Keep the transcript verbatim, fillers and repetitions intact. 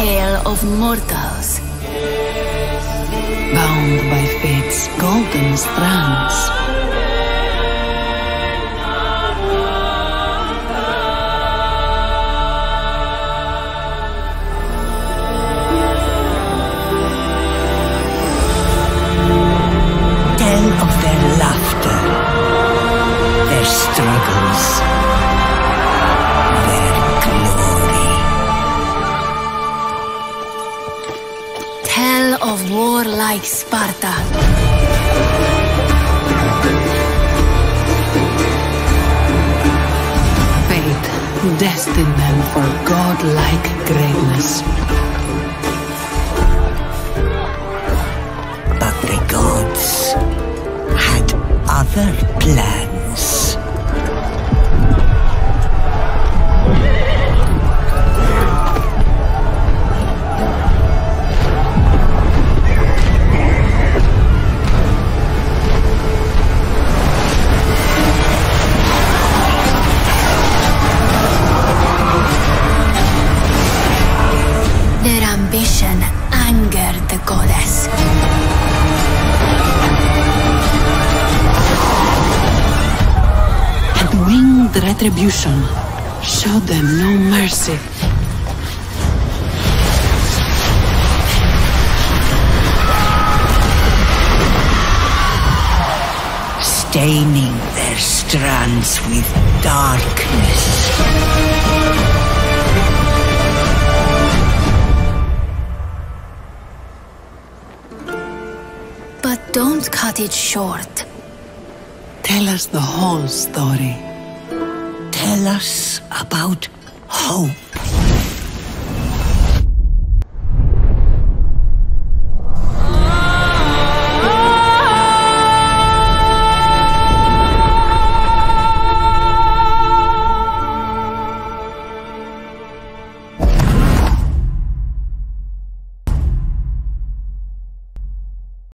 tale of mortals. Bound by fate's golden strands. Tell of their laughter, their struggles, their glory. Tell of warlike Sparta. Fate destined them for godlike greatness. But the gods had other plans. Their ambition angered the goddess. And winged retribution showed them no mercy. Staining their strands with darkness. But don't cut it short. Tell us the whole story. Tell us about hope.